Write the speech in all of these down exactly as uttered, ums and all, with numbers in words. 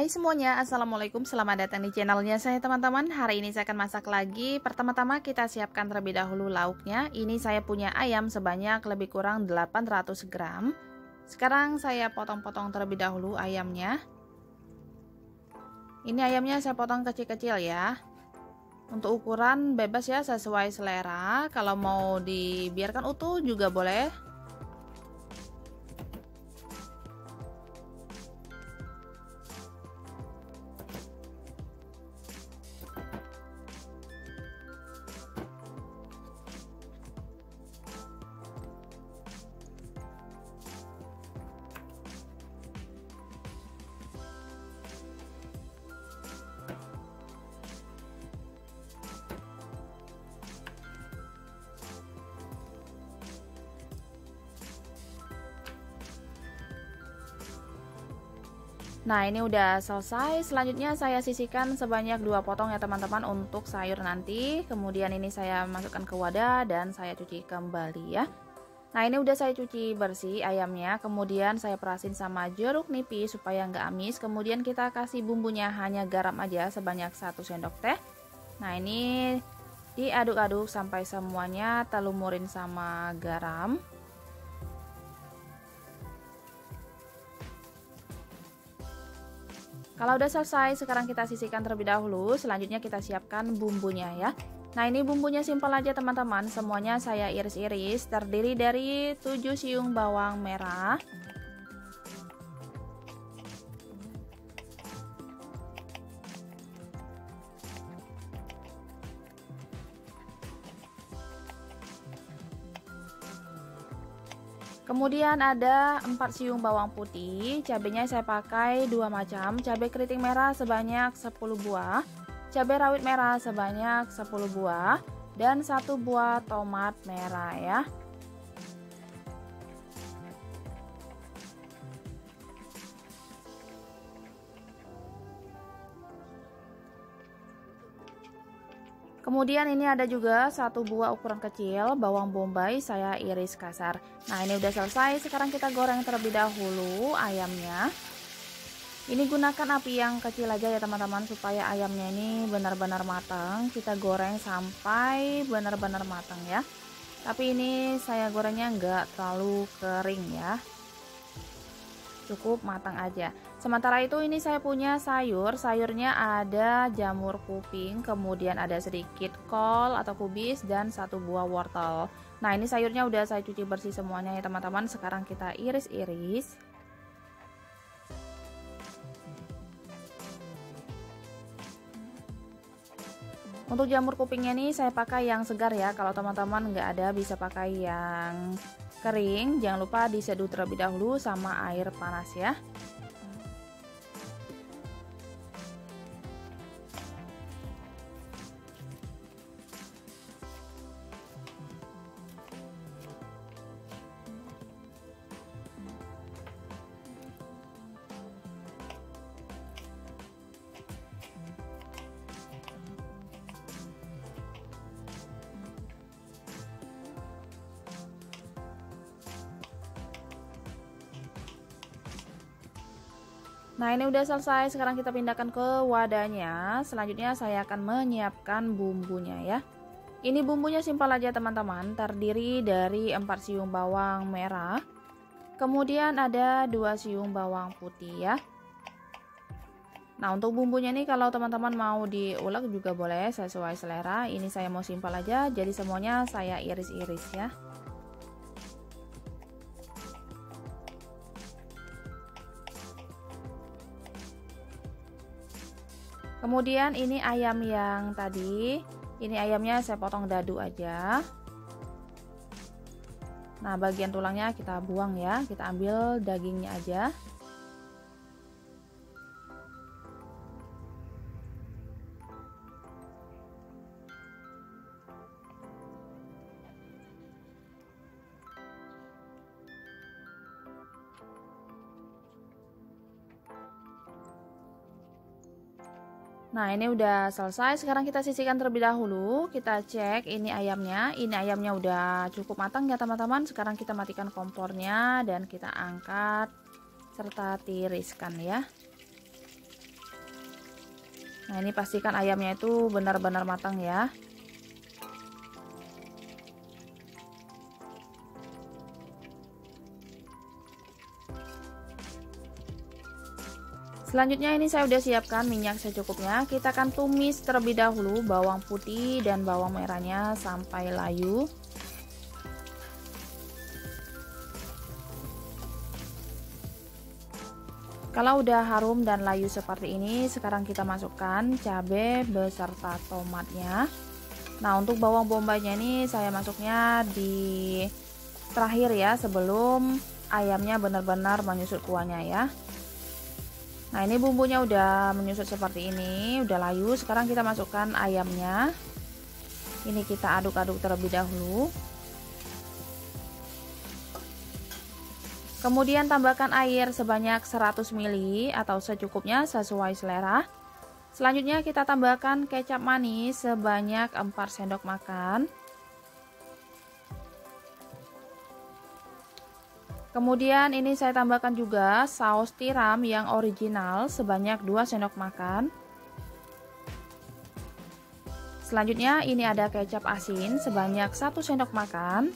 Hai semuanya, assalamualaikum, selamat datang di channelnya saya teman-teman. Hari ini saya akan masak lagi. Pertama-tama kita siapkan terlebih dahulu lauknya. Ini saya punya ayam sebanyak lebih kurang delapan ratus gram. Sekarang saya potong-potong terlebih dahulu ayamnya. Ini ayamnya saya potong kecil-kecil ya. Untuk ukuran bebas ya, sesuai selera. Kalau mau dibiarkan utuh juga boleh. Nah, ini udah selesai. Selanjutnya saya sisihkan sebanyak dua potong ya teman-teman untuk sayur nanti. Kemudian ini saya masukkan ke wadah dan saya cuci kembali ya. Nah, ini udah saya cuci bersih ayamnya. Kemudian saya perasin sama jeruk nipis supaya nggak amis. Kemudian kita kasih bumbunya hanya garam aja sebanyak satu sendok teh. Nah, ini diaduk-aduk sampai semuanya terlumurin sama garam. Kalau udah selesai, sekarang kita sisihkan terlebih dahulu. Selanjutnya kita siapkan bumbunya ya. Nah, ini bumbunya simpel aja teman-teman. Semuanya saya iris-iris. Terdiri dari tujuh siung bawang merah. Kemudian ada empat siung bawang putih, cabenya saya pakai dua macam, cabai keriting merah sebanyak sepuluh buah, cabai rawit merah sebanyak sepuluh buah, dan satu buah tomat merah ya. Kemudian ini ada juga satu buah ukuran kecil bawang bombay saya iris kasar. Nah, ini udah selesai. Sekarang kita goreng terlebih dahulu ayamnya. Ini gunakan api yang kecil aja ya teman-teman supaya ayamnya ini benar-benar matang. Kita goreng sampai benar-benar matang ya. Tapi ini saya gorengnya nggak terlalu kering ya. Cukup matang aja. Sementara itu ini saya punya sayur. Sayurnya ada jamur kuping, kemudian ada sedikit kol atau kubis dan satu buah wortel. Nah, ini sayurnya udah saya cuci bersih semuanya ya teman-teman. Sekarang kita iris-iris. Untuk jamur kupingnya nih saya pakai yang segar ya. Kalau teman-teman nggak ada bisa pakai yang kering. Jangan lupa diseduh terlebih dahulu sama air panas ya. Nah, ini udah selesai. Sekarang kita pindahkan ke wadahnya. Selanjutnya saya akan menyiapkan bumbunya ya. Ini bumbunya simpel aja teman-teman. Terdiri dari empat siung bawang merah. Kemudian ada dua siung bawang putih ya. Nah, untuk bumbunya nih kalau teman-teman mau diulek juga boleh sesuai selera. Ini saya mau simpel aja. Jadi semuanya saya iris-iris ya. Kemudian ini ayam yang tadi, ini ayamnya saya potong dadu aja. Nah, bagian tulangnya kita buang ya, kita ambil dagingnya aja. Nah, ini udah selesai. Sekarang kita sisihkan terlebih dahulu. Kita cek ini ayamnya. Ini ayamnya udah cukup matang ya teman-teman. Sekarang kita matikan kompornya dan kita angkat serta tiriskan ya. Nah, ini pastikan ayamnya itu benar-benar matang ya. Selanjutnya ini saya udah siapkan minyak secukupnya. Kita akan tumis terlebih dahulu bawang putih dan bawang merahnya sampai layu. Kalau udah harum dan layu seperti ini, sekarang kita masukkan cabai beserta tomatnya. Nah, untuk bawang bombaynya ini saya masuknya di terakhir ya, sebelum ayamnya benar-benar menyusut kuahnya ya. Nah, ini bumbunya udah menyusut seperti ini, udah layu. Sekarang kita masukkan ayamnya. Ini kita aduk-aduk terlebih dahulu. Kemudian tambahkan air sebanyak seratus mililiter atau secukupnya sesuai selera. Selanjutnya kita tambahkan kecap manis sebanyak empat sendok makan. Kemudian ini saya tambahkan juga saus tiram yang original sebanyak dua sendok makan. Selanjutnya ini ada kecap asin sebanyak satu sendok makan.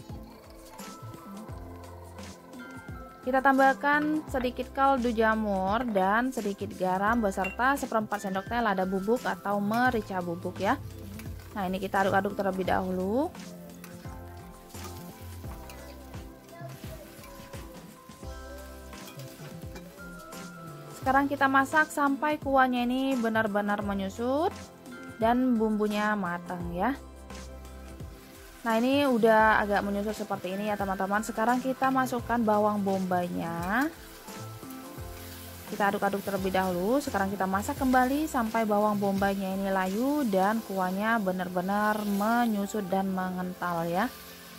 Kita tambahkan sedikit kaldu jamur dan sedikit garam beserta seperempat sendok teh lada bubuk atau merica bubuk ya. Nah, ini kita aduk-aduk terlebih dahulu. Sekarang kita masak sampai kuahnya ini benar-benar menyusut dan bumbunya matang ya. Nah, ini udah agak menyusut seperti ini ya teman-teman. Sekarang kita masukkan bawang bombaynya. Kita aduk-aduk terlebih dahulu. Sekarang kita masak kembali sampai bawang bombaynya ini layu dan kuahnya benar-benar menyusut dan mengental ya.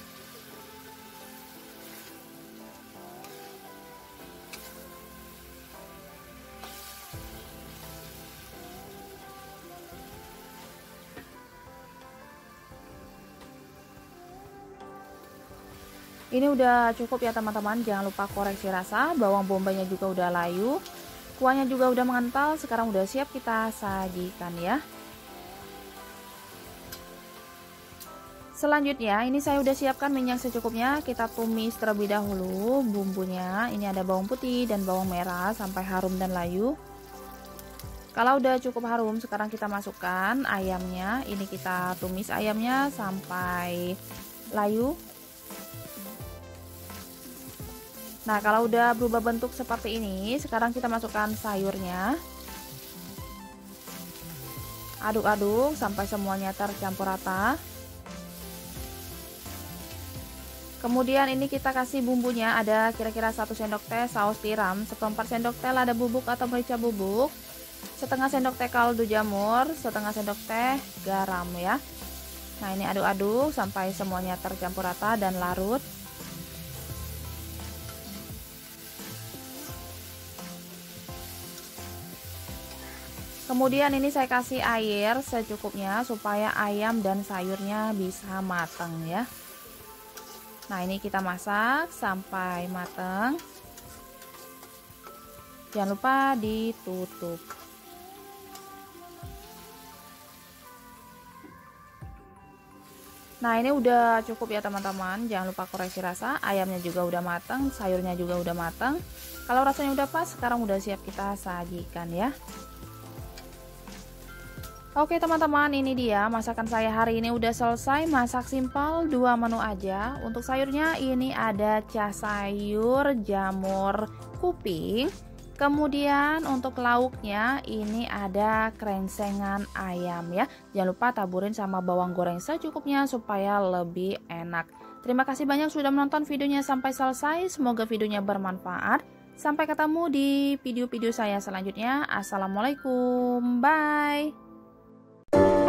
Ini udah cukup ya teman-teman, jangan lupa koreksi rasa, bawang bombaynya juga udah layu, kuahnya juga udah mengental. Sekarang udah siap kita sajikan ya. Selanjutnya ini saya udah siapkan minyak secukupnya. Kita tumis terlebih dahulu bumbunya. Ini ada bawang putih dan bawang merah sampai harum dan layu. Kalau udah cukup harum, sekarang kita masukkan ayamnya. Ini kita tumis ayamnya sampai layu. Nah, kalau udah berubah bentuk seperti ini, sekarang kita masukkan sayurnya. Aduk-aduk sampai semuanya tercampur rata. Kemudian ini kita kasih bumbunya, ada kira-kira satu sendok teh saus tiram, seperempat sendok teh lada bubuk atau merica bubuk, setengah sendok teh kaldu jamur, setengah sendok teh garam ya. Nah, ini aduk-aduk sampai semuanya tercampur rata dan larut. Kemudian ini saya kasih air secukupnya supaya ayam dan sayurnya bisa matang ya. Nah, ini kita masak sampai matang. Jangan lupa ditutup. Nah, ini udah cukup ya teman-teman. Jangan lupa koreksi rasa, ayamnya juga udah matang, sayurnya juga udah matang. Kalau rasanya udah pas, sekarang udah siap kita sajikan ya. Oke teman-teman, ini dia masakan saya hari ini udah selesai. Masak simpel, dua menu aja. Untuk sayurnya ini ada cah sayur jamur kuping. Kemudian untuk lauknya ini ada krengsengan ayam ya. Jangan lupa taburin sama bawang goreng secukupnya supaya lebih enak. Terima kasih banyak sudah menonton videonya sampai selesai. Semoga videonya bermanfaat. Sampai ketemu di video-video saya selanjutnya. Assalamualaikum, bye.